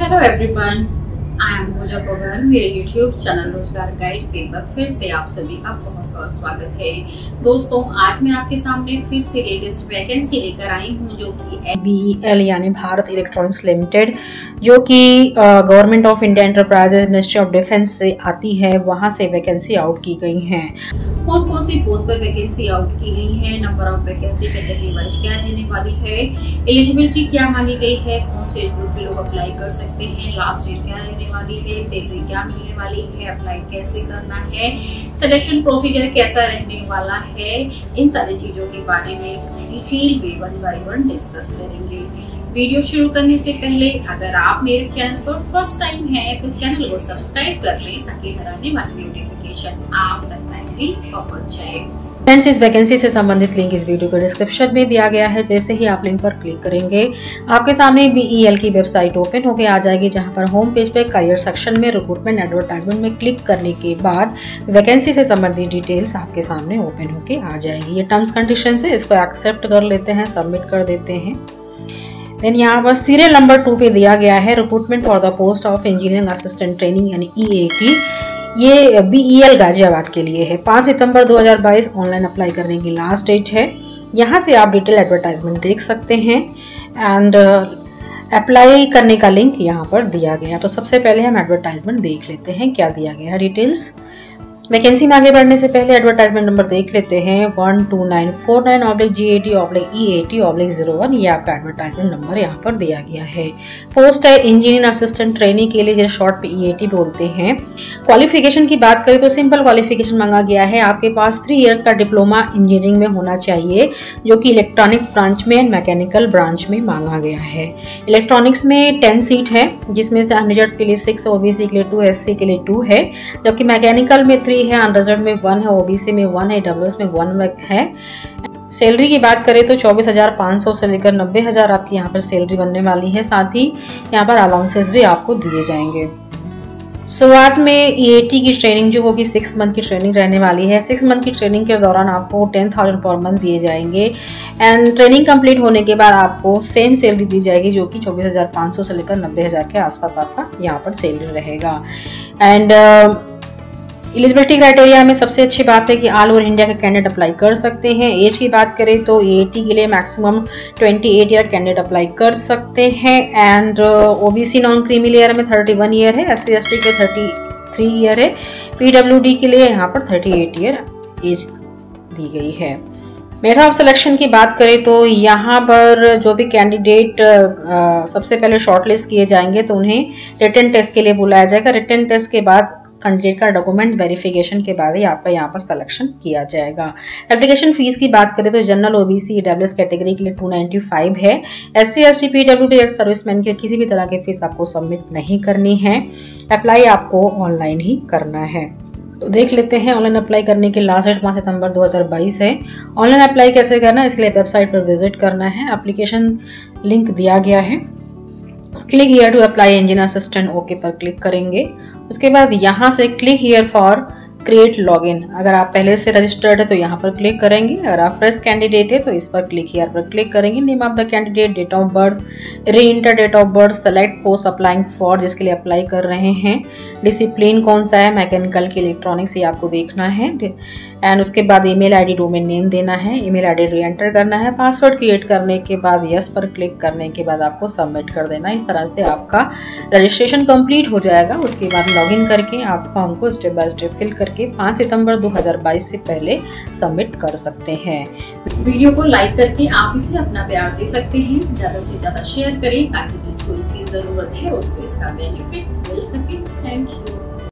Hello everyone, I am Pooja Pawan. मेरे YouTube channel रोजगार guide पे पर फिर से आप सभी का बहुत बहुत स्वागत है। दोस्तों, आज मैं आपके सामने फिर से लेटेस्ट वैकेंसी लेकर आई हूँ जो कि BEL यानी भारत इलेक्ट्रॉनिक्स लिमिटेड, जो कि government of India enterprises ministry of defence से आती है, वहाँ से वैकेंसी आउट की गई है। कौन कौन सी पोस्ट पर वैकेंसी आउट की गई है, number of vacancy category wise क्या रहने वाली है, एलिजिबिलिटी क्या मांगी गई है, कौन से ग्रुप के लोग अप्लाई कर सकते हैं, लास्ट डेट क्या रहने वाली है, सैलरी क्या मिलने वाली है, अप्लाई कैसे करना है, सिलेक्शन प्रोसीजर कैसा रहने वाला है, इन सारी चीजों के बारे में डिटेल में 1 बाय 1 डिस्कस करेंगे। वीडियो शुरू करने से पहले अगर आप मेरे चैनल पर फर्स्ट टाइम हैं तो चैनल को सब्सक्राइब कर लें ताकि हर आने वाली नोटिफिकेशन आप तक टाइमली पहुंच जाए। फ्रेंड्स, इस वैकेंसी से संबंधित लिंक इस वीडियो के डिस्क्रिप्शन में दिया गया है। जैसे ही आप लिंक पर क्लिक करेंगे आपके सामने BEL की वेबसाइट ओपन होकर आ जाएगी, जहां पर होम पेज पे करियर सेक्शन में रिक्रूटमेंट एडवर्टाइजमेंट में क्लिक करने के बाद वैकेंसी से संबंधित डिटेल्स आपके सामने ओपन होकर आ जाएगी। ये टर्म्स कंडीशन है, इसको एक्सेप्ट कर लेते हैं, सबमिट कर देते हैं। देन यहाँ पर सीरियल नंबर 2 पे दिया गया है recruitment for the post of engineering assistant training यानी EAT। ये BEL गाजियाबाद के लिए है। 5 सितंबर 2022 ऑनलाइन अप्लाई करने की लास्ट डेट है। यहाँ से आप डिटेल एडवर्टाइजमेंट देख सकते हैं एंड अप्लाई करने का लिंक यहाँ पर दिया गया। तो सबसे पहले हम एडवर्टाइजमेंट देख लेते हैं क्या दिया गया है डिटेल्स। वैकेंसी में आगे बढ़ने से पहले एडवर्टाइजमेंट नंबर देख लेते हैं 12949/GAT/EAT/01। ये आपका एडवर्टाइजमेंट नंबर यहाँ पर दिया गया है। पोस्ट है इंजीनियर असिस्टेंट ट्रेनिंग के लिए, जिसे शॉर्ट पे EAT बोलते हैं। क्वालिफिकेशन की बात करें तो सिंपल क्वालिफिकेशन मांगा गया है। आपके पास 3 इयर्स का डिप्लोमा इंजीनियरिंग में होना चाहिए, जो कि इलेक्ट्रॉनिक्स ब्रांच में एंड मैकेनिकल ब्रांच में मांगा गया है। इलेक्ट्रॉनिक्स में 10 सीट है, जिसमें से अनरिजर्व के लिए 6, OBC के लिए 2, SC के लिए 2 है, जबकि मैकेनिकल में 3 है, अनरिजर्व में 1 है, OBC में 1 है, EWS में 1 है। सैलरी की बात करें तो 24,500 से लेकर 90,000 आपकी यहाँ पर सैलरी बनने वाली है। साथ ही यहाँ पर अलाउंसेस भी आपको दिए जाएंगे। शुरुआत में EAT की ट्रेनिंग जो होगी 6 मंथ की ट्रेनिंग रहने वाली है। 6 मंथ की ट्रेनिंग के दौरान आपको 10,000 पर मंथ दिए जाएंगे एंड ट्रेनिंग कंप्लीट होने के बाद आपको सेम सैलरी दी जाएगी, जो कि 24,500 से लेकर 90,000 के आसपास आपका यहाँ पर सैलरी रहेगा। एंड एलिजिबिलिटी क्राइटेरिया में सबसे अच्छी बात है कि ऑल ओवर इंडिया के कैंडिडेट अप्लाई कर सकते हैं। एज की बात करें तो EAT के लिए मैक्सिमम 28 ईयर कैंडिडेट अप्लाई कर सकते हैं and OBC non creamy layer में 31 ईयर है, SC ST के 33 ईयर है, PWD के लिए यहाँ पर 38 ईयर एज दी गई है। मेथड ऑफ सिलेक्शन की बात करें तो यहाँ पर जो भी कैंडिडेट सबसे पहले शॉर्टलिस्ट किए जाएंगे तो उन्हें रिटन टेस्ट के लिए बुलाया जाएगा। रिटन टेस्ट के बाद कैंडिडेट का डॉक्यूमेंट वेरिफिकेशन के बाद ही आपका यहाँ पर सिलेक्शन किया जाएगा। एप्लीकेशन फीस की बात करें तो जनरल, OBC, EWS कैटेगरी के लिए 295 है। SC ST PWD ex serviceman के किसी भी तरह की फीस आपको सबमिट नहीं करनी है। अप्लाई आपको ऑनलाइन ही करना है। तो देख लेते हैं ऑनलाइन अप्लाई करने की लास्ट डेट 5 सितंबर 2022 है। ऑनलाइन अप्लाई कैसे करना है, इसके लिए वेबसाइट पर विजिट करना है। एप्लीकेशन लिंक दिया गया है। Click here to apply engineer assistant, okay पर क्लिक करेंगे। उसके बाद यहाँ से click here for create login. अगर आप पहले से रजिस्टर्ड है तो यहाँ पर क्लिक करेंगे। अगर आप फ्रेश कैंडिडेट है तो इस पर क्लिक हियर पर क्लिक करेंगे। Name of the candidate, date of birth, re enter date of birth, select post applying for, जिसके लिए अप्लाई कर रहे हैं, डिसिप्लिन कौन सा है, मैकेनिकल की, इलेक्ट्रॉनिक्स, ये आपको देखना है। एंड उसके बाद ईमेल आईडी, डोमेन नेम देना है, ईमेल आईडी री एंटर करना है। पासवर्ड क्रिएट करने के बाद यस पर क्लिक करने के बाद आपको सबमिट कर देना। इस तरह से आपका रजिस्ट्रेशन कंप्लीट हो जाएगा। उसके बाद लॉगिन करके आप फॉर्म को स्टेप बाय स्टेप फिल करके 5 सितंबर 2022 से पहले सबमिट कर सकते हैं। वीडियो को लाइक करके आप इसे अपना प्यार दे सकते हैं। ज्यादा से ज्यादा शेयर करें ताकि जिसको इसकी जरूरत है उसको इसका बेनिफिट मिल सके। Thank you.